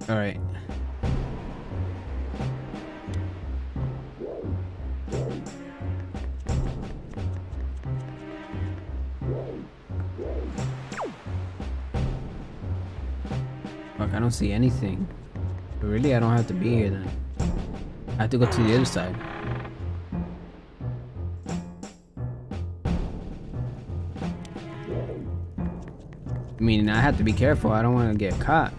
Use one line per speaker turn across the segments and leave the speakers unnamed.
Alright. Fuck, I don't see anything. But really, I don't have to be here then. I have to go to the other side. I mean, I have to be careful. I don't want to get caught.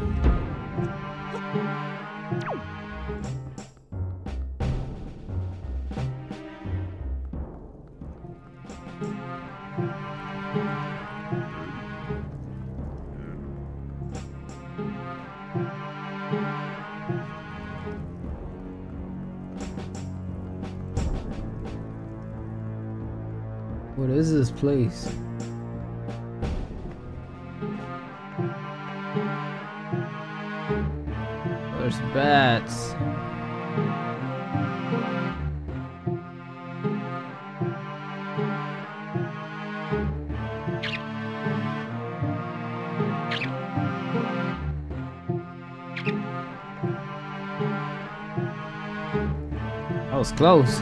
What is this place? There's bats. That was close.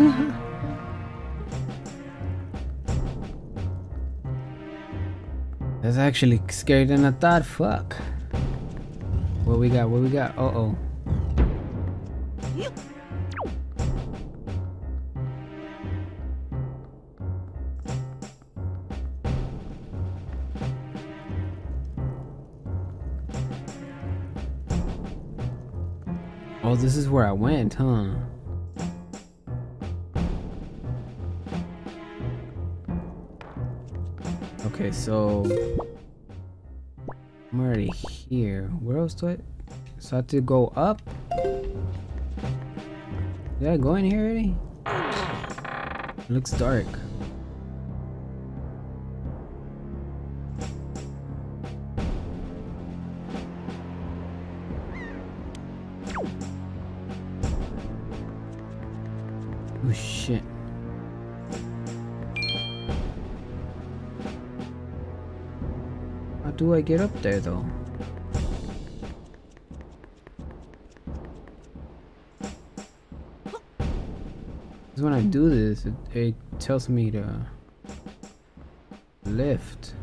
That's actually scarier than I thought. Fuck. What we got? What we got? Uh-oh. Oh, this is where I went, huh? Okay, so I'm already here. Where else do I? So I have to go up? Did I go in here already? It looks dark. Oh shit. How do I get up there though? Because when I do this, it tells me to lift.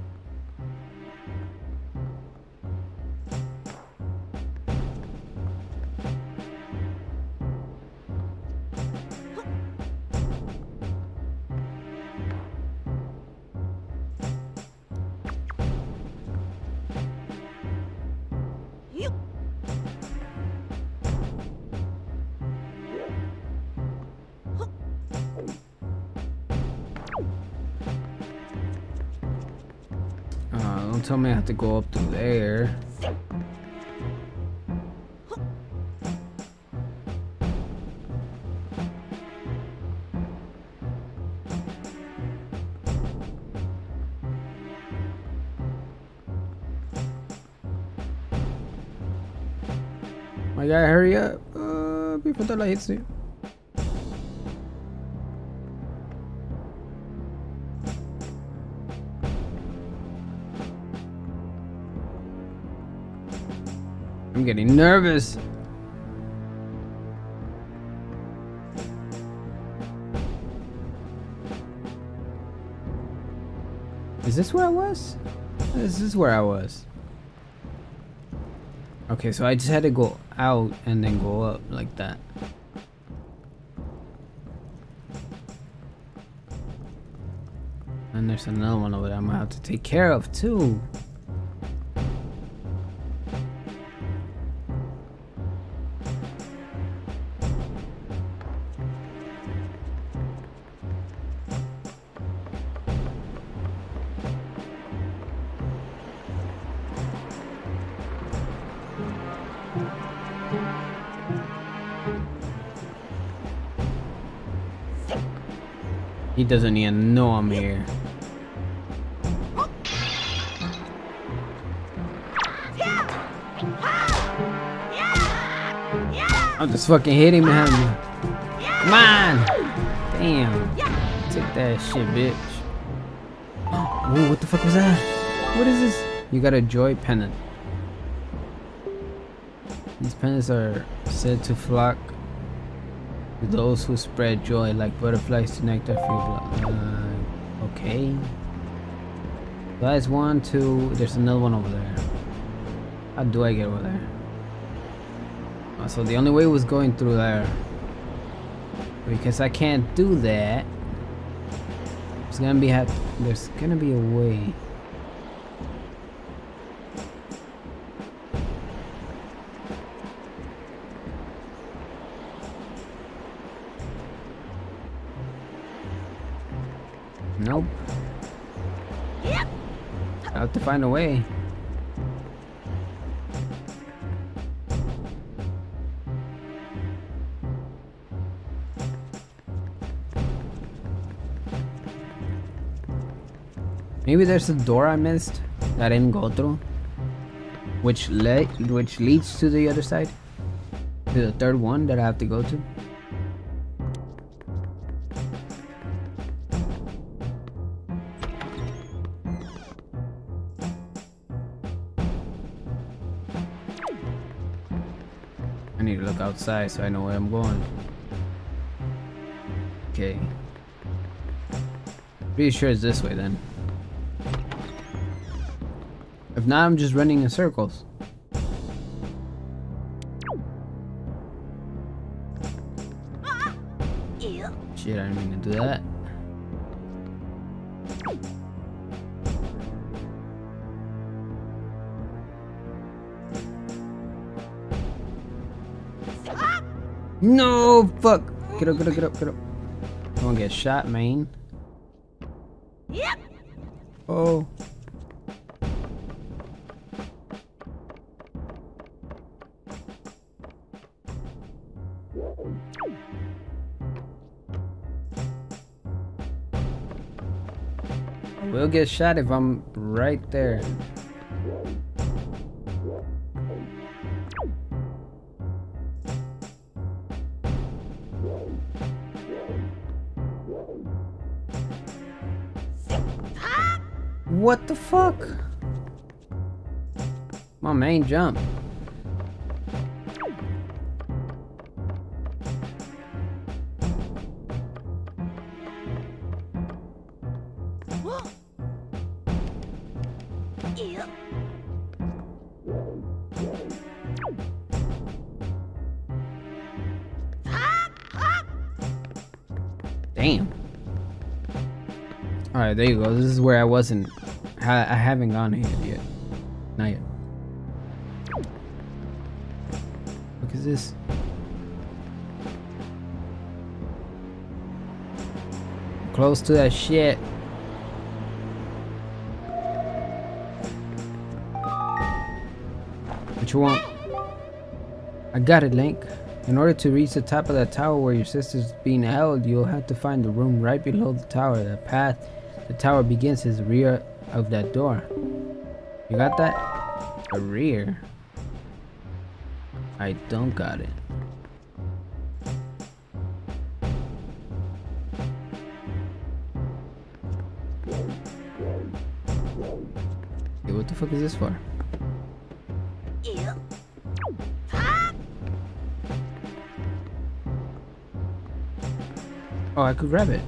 Don't tell me I have to go up through there. My guy, hurry up before the light hits you. I'm getting nervous. Is this where I was? This is where I was. Okay, so I just had to go out and then go up like that. And there's another one over there I'm gonna have to take care of too. He doesn't even know I'm here. I'm just fucking hitting behind me. Come on! Damn. Take that shit, bitch. Whoa, what the fuck was that? What is this? You got a joy pennant. These pennies are said to flock to those who spread joy like butterflies to nectar for your blood. Okay. That's 1, 2. There's another one over there. How do I get over there? Oh, so the only way was going through there. Because I can't do that. There's gonna be a way. Nope. I have to find a way. Maybe there's a door I missed that I didn't go through, which leads to the other side, to the third one that I have to go to. I need to look outside so I know where I'm going. Okay. Pretty sure it's this way then. If not, I'm just running in circles. Shit, I didn't mean to do that. No, fuck. Get up, get up, get up, get up. Don't get shot, man. Oh. I will get shot if I'm right there. What the fuck? My main jump. Damn. Alright, there you go. This is where I wasn't. I haven't gone here yet. Not yet. Look at this. Close to that shit. What you want? I got it, Link. In order to reach the top of that tower where your sister's being held, you'll have to find the room right below the tower. The path the tower begins is the rear of that door. You got that? The rear? I don't got it. Hey, what the fuck is this for? Oh, I could grab it.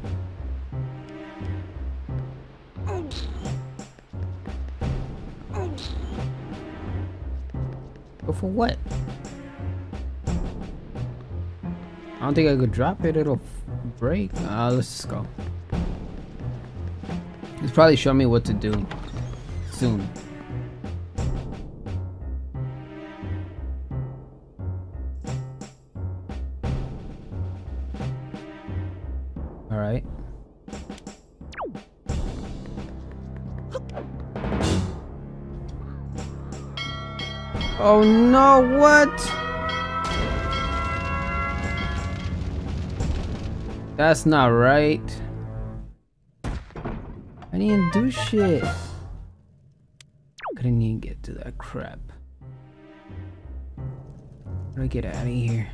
Go for what? I don't think I could drop it. It'll break. Let's just go. It's probably show me what to do soon. All right. Oh no, what? That's not right. I didn't do shit. Couldn't even get to that crap. How do I get out of here?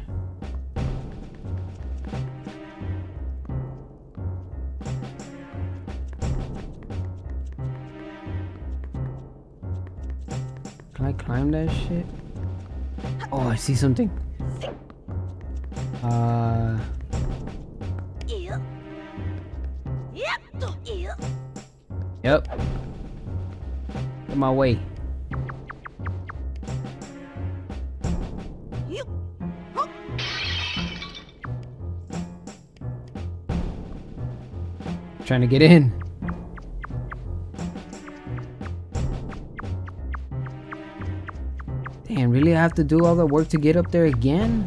Can I climb that shit? Oh, I see something. Yep. Get my way. Trying to get in. Damn, really? I have to do all the work to get up there again?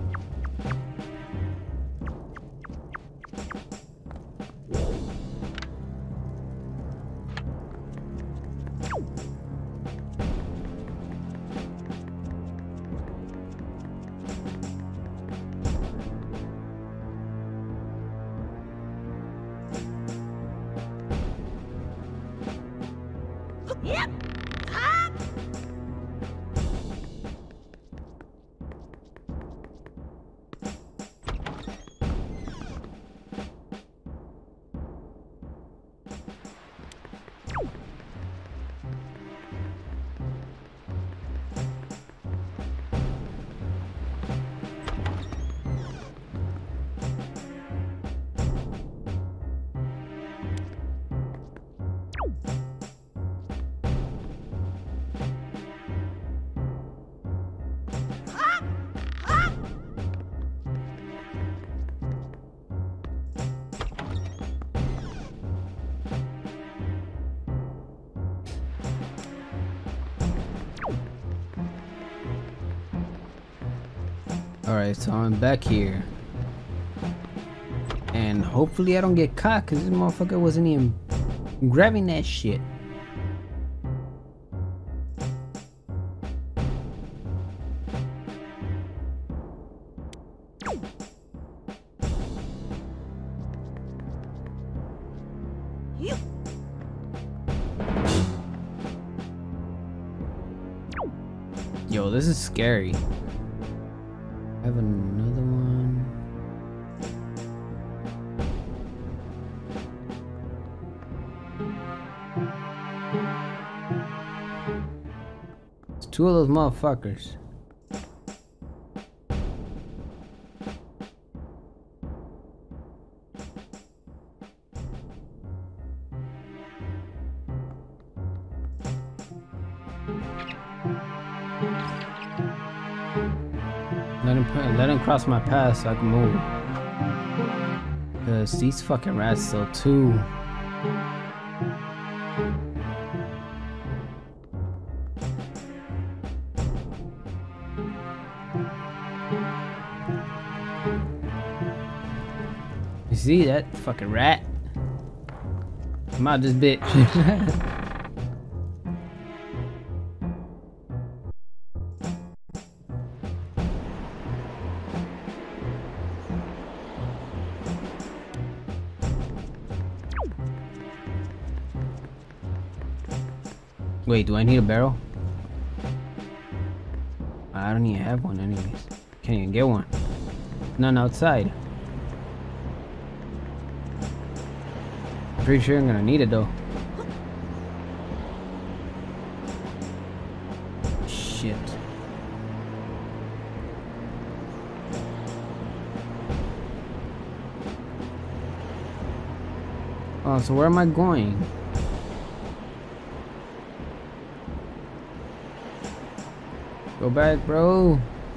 Alright, so I'm back here. And hopefully I don't get caught, because this motherfucker wasn't even grabbing that shit. Yo, this is scary. I have another one. It's two of those motherfuckers. Let him cross my path so I can move. Cause these fucking rats still too. You see that fucking rat? Come out this bitch. Wait, do I need a barrel? I don't even have one anyways. Can't even get one. None outside. Pretty sure I'm gonna need it though. Shit. Oh, so where am I going? Go back, bro.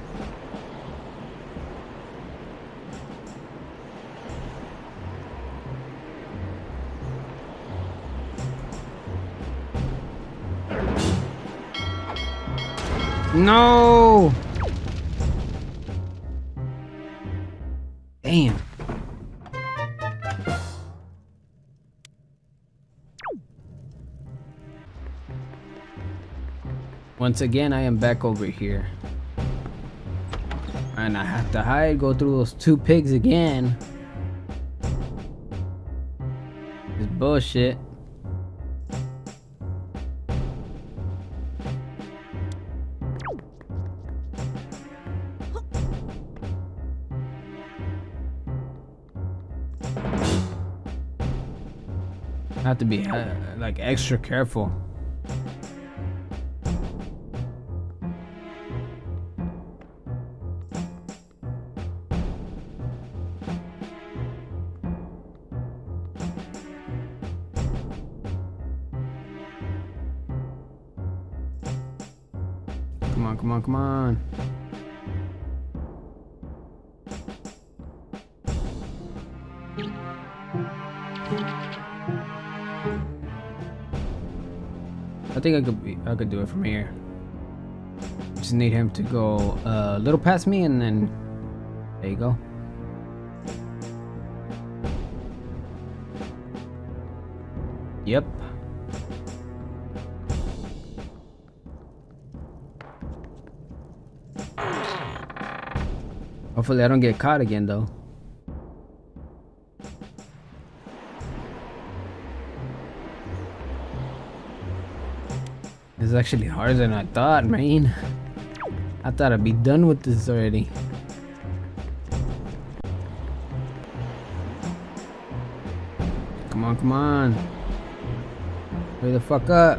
No. Damn. Once again, I am back over here. And I have to hide, go through those two pigs again. This bullshit. I have to be like extra careful. Come on, come on, come on. I think I could do it from here. Just need him to go a little past me, and then there you go. Yep. Hopefully I don't get caught again though. It's actually harder than I thought, man. I thought I'd be done with this already. Come on, come on. Hurry the fuck up.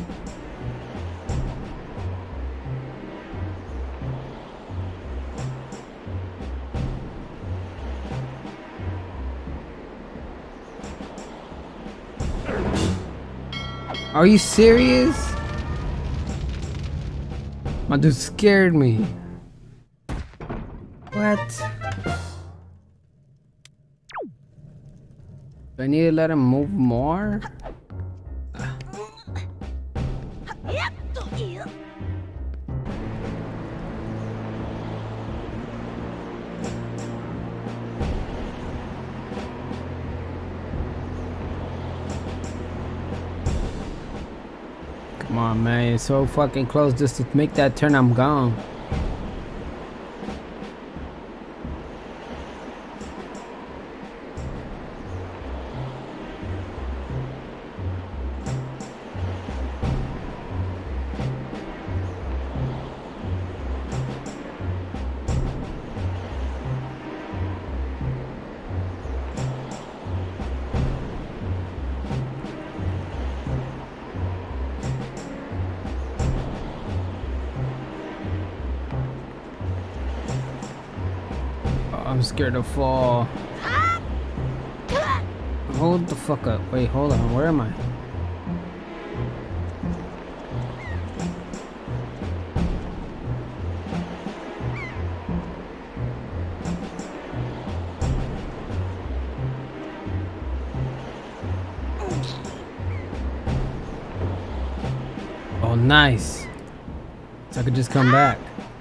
Are you serious? My dude scared me. What? Do I need to let him move more? Come on, man, you're so fucking close. Just to make that turn, I'm gone. I'm scared to fall. Hold the fuck up. Wait, hold on. Where am I? Oh, nice. So I could just come back.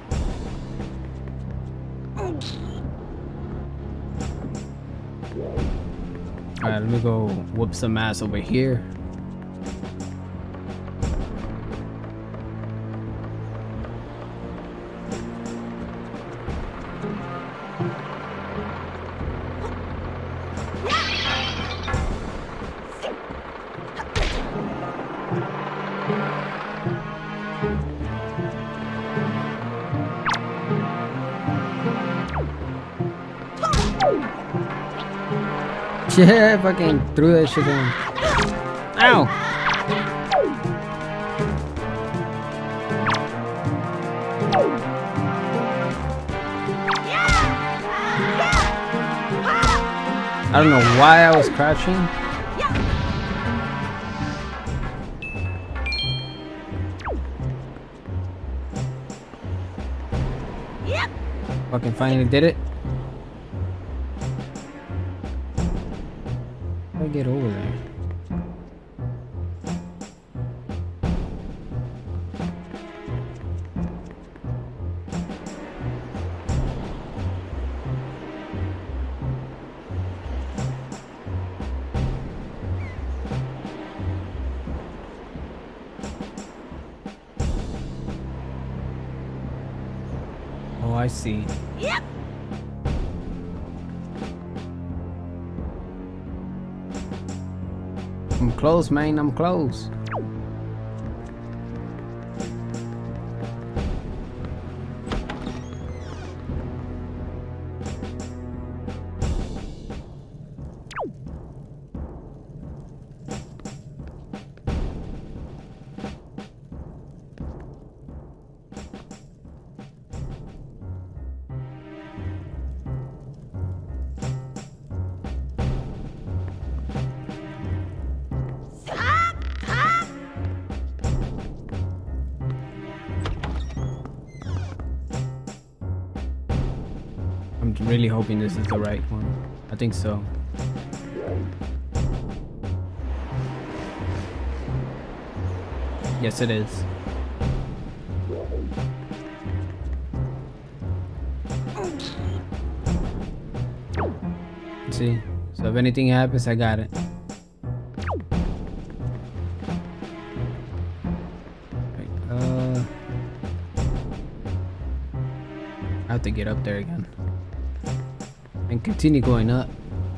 Alright, let me go whoop some ass over here. Yeah, fucking threw that shit in. Ow! I don't know why I was crouching. Fucking finally did it. Get over there. Oh, I see. Yep. I'm close, man. I'm close. I'm really hoping this is the right one. I think so. Yes, it is. See? So if anything happens, I got it. I have to get up there again and continue going up.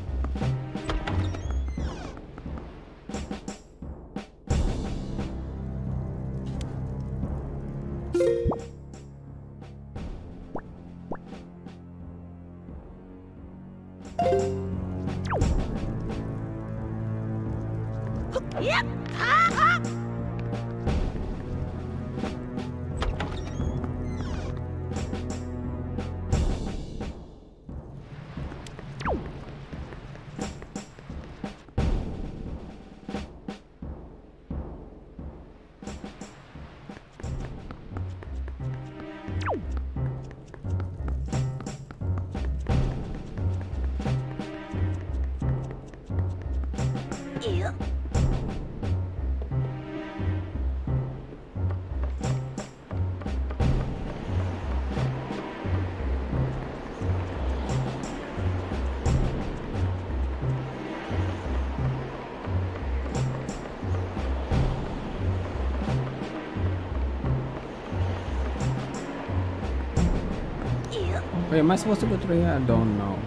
Wait, am I supposed to go through here? I don't know.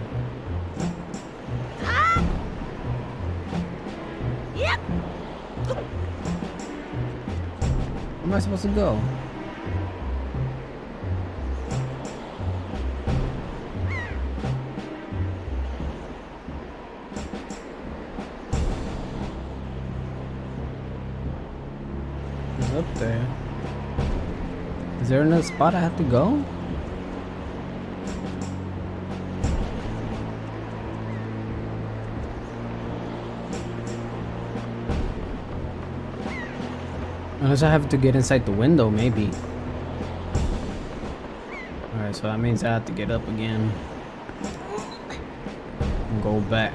Where am I supposed to go? It's up there. Is there another spot I have to go? Unless I have to get inside the window, maybe. Alright, so that means I have to get up again. And go back.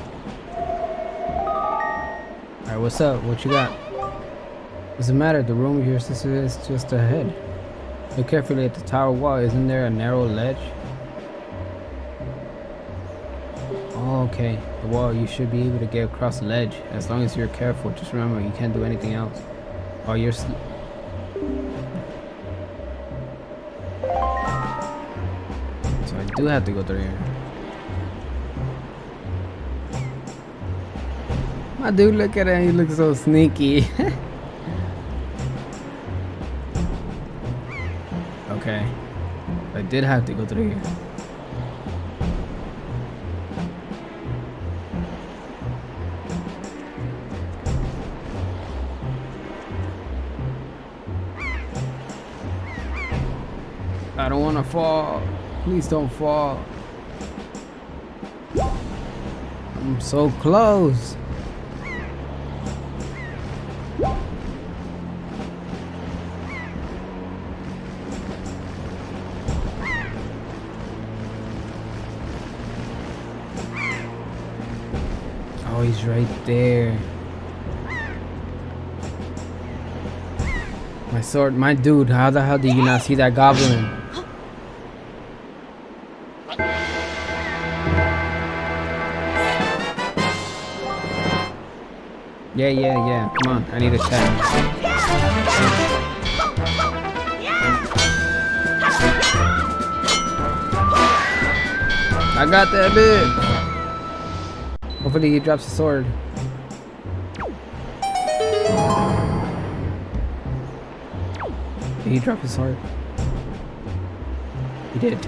Alright, what's up? What you got? What's the matter? The room of your sister is just ahead. Look carefully at the tower wall. Isn't there a narrow ledge? Oh, okay. The wall. You should be able to get across the ledge. As long as you're careful. Just remember, you can't do anything else. Oh, you're so I do have to go through here. My dude, look at him. He looks so sneaky. Okay. I did have to go through here. I don't want to fall. Please don't fall. I'm so close. Oh, he's right there. My sword, my dude, how the hell did you not see that goblin? Yeah. Come on, I need a check. I got that bitch. Hopefully he drops the sword. Did he drop his sword? He did.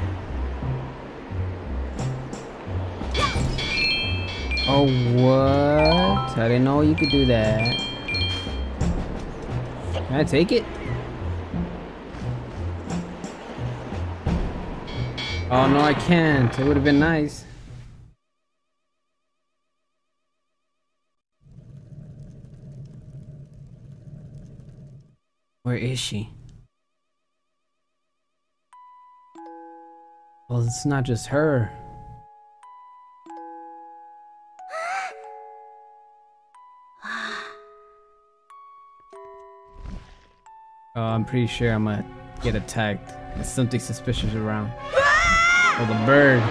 Oh, what? I didn't know you could do that. Can I take it? Oh, no, I can't. It would have been nice. Where is she? Well, it's not just her. Oh, I'm pretty sure I'm gonna get attacked. There's something suspicious around. Oh, the bird.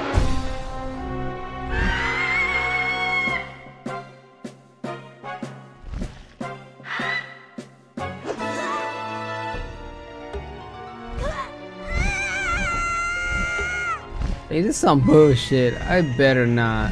Hey, this is some bullshit. I better not.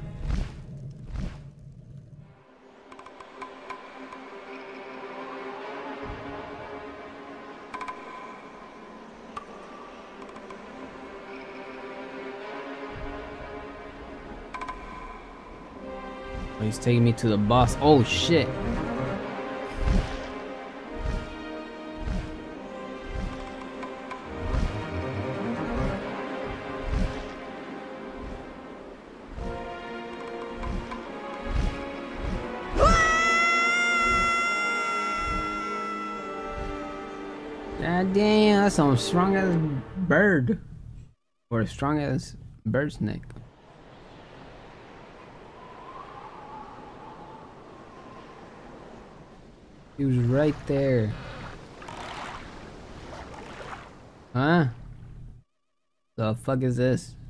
Oh, he's taking me to the boss. Oh shit. God damn, that's some strong ass bird. Or a strong ass bird snake. He was right there. Huh? The fuck is this?